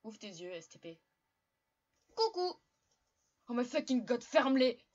Ouvre tes yeux, STP. Coucou. Oh my fucking god, ferme-les!